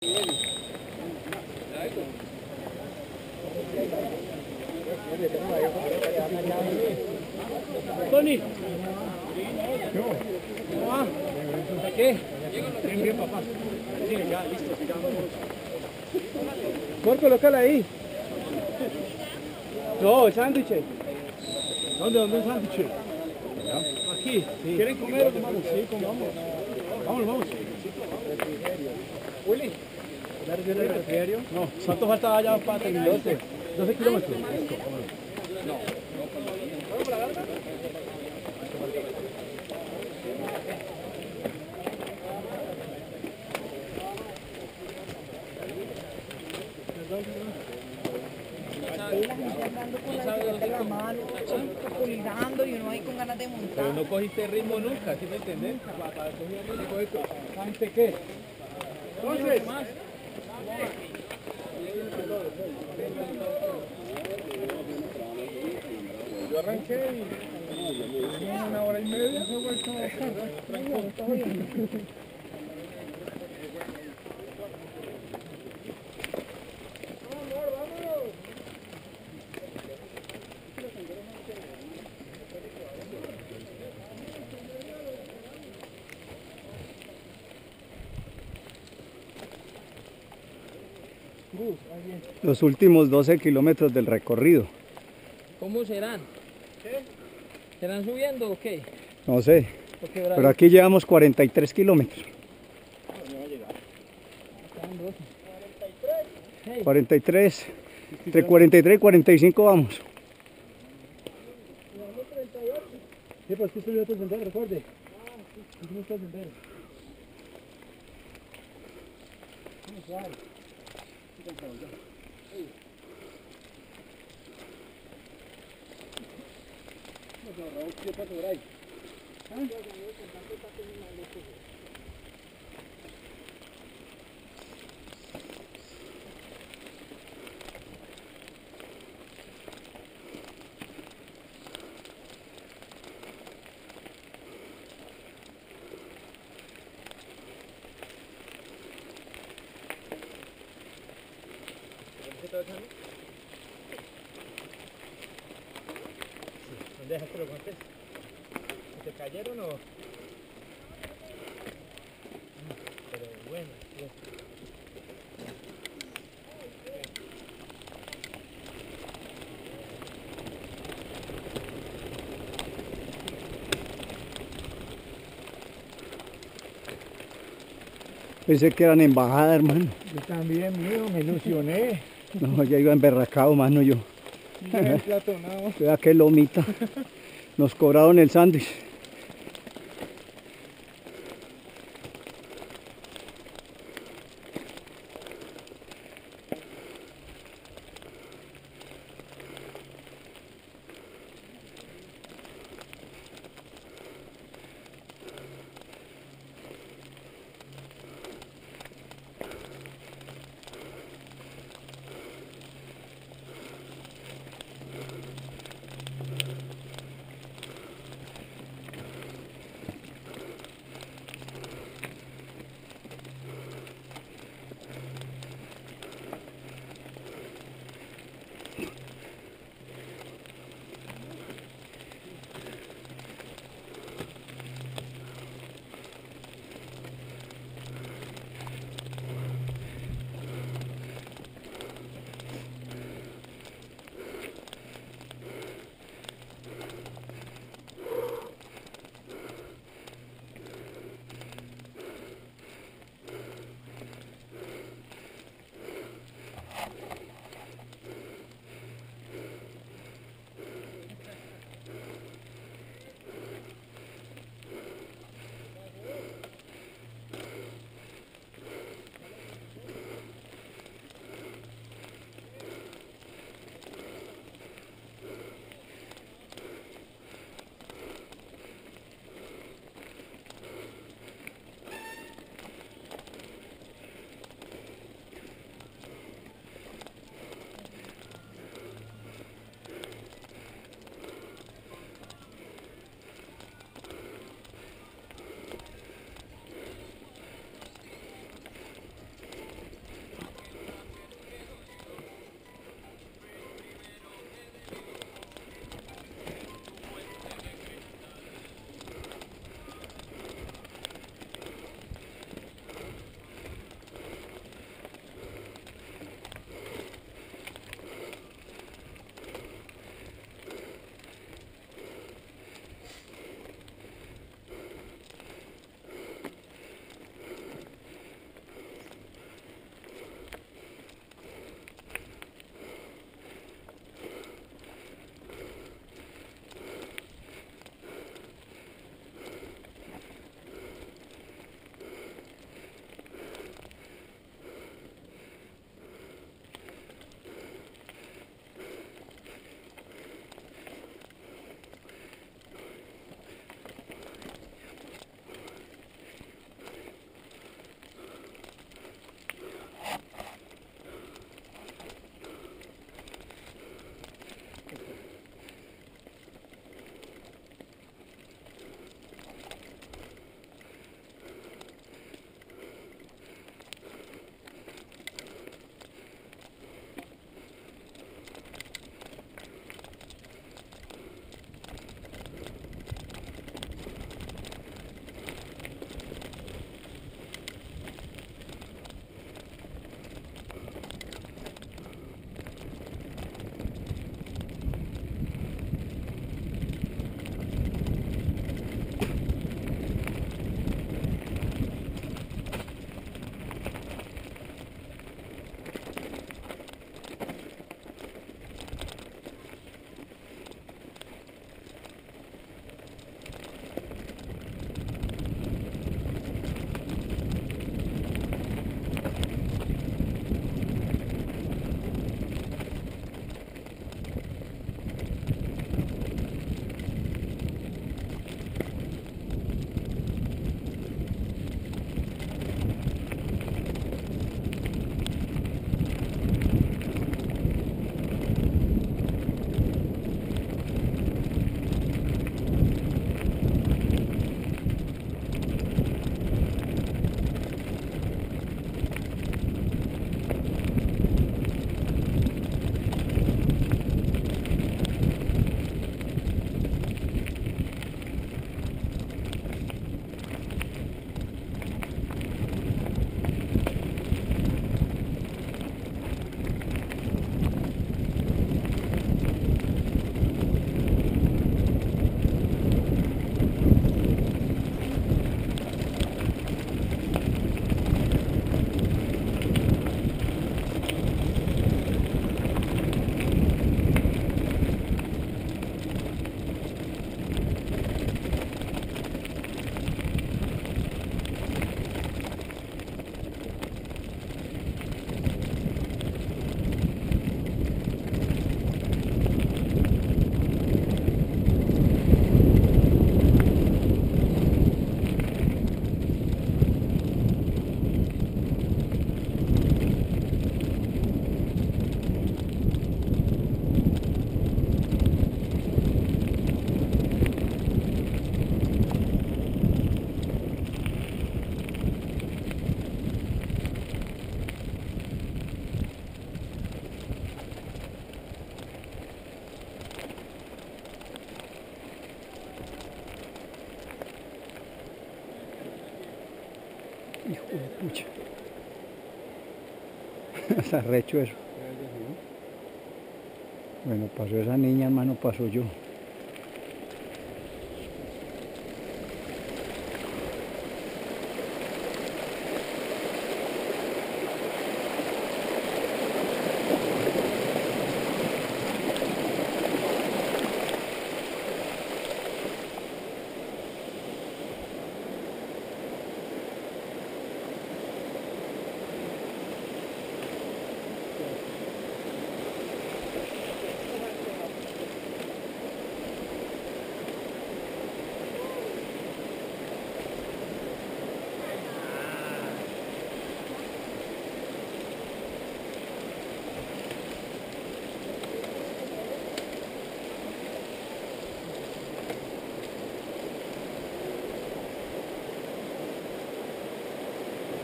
Tony, ¿cómo va? ¿Qué? Bien, bien, papá. Sí, ya, listo, ya vamos. Por colócala ahí. No, sándwiches. ¿Dónde un sándwich? Aquí. Sí. ¿Quieren comer o comamos? Sí, comamos. Vamos. Willy. ¿Darle el refrigerio? No. ¿Cuánto falta allá para terminar? 12 kilómetros. Listo, vámonos. No. ¿Vamos para la larga? Colgando y uno ahí con ganas de montar. Pero no cogiste ritmo nunca, ¿sí me entendés? ¿Saben qué? Entonces, yo arranqué y en 1 hora y media se ha vuelto a bajar. Los últimos 12 kilómetros del recorrido. ¿Cómo serán? ¿Qué? ¿Serán subiendo o qué? No sé, pero aquí llevamos 43 kilómetros. 43, entre 43 y 45 vamos. Sí, pues que estoy otro sendero, recuerde. No está el sendero. Vamos a ¿qué pasa por ahí? ¿Dónde dejaste los guantes? ¿Se cayeron o...? Pero bueno, bien. Pensé que eran embajada, hermano. Yo también, mío, me ilusioné. No, ya iba emberracado, mano, yo. Platonado. Vea qué lomita. Nos cobraron el sándwich. Pucha. Está recho eso. Bueno, pasó esa niña, hermano, pasó yo.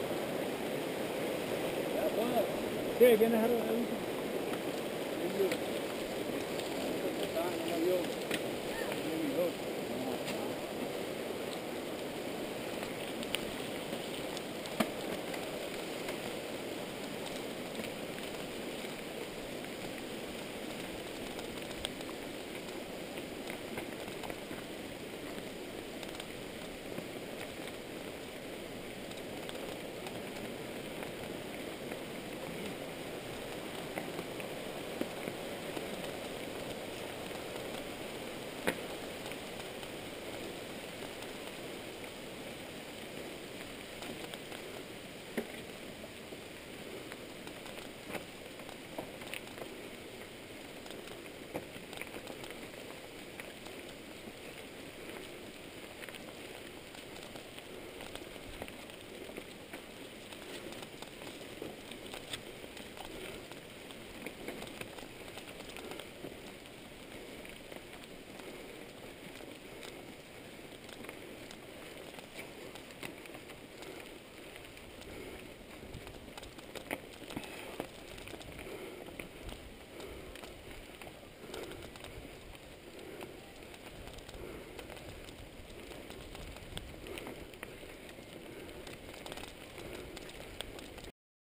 Sí, vienes a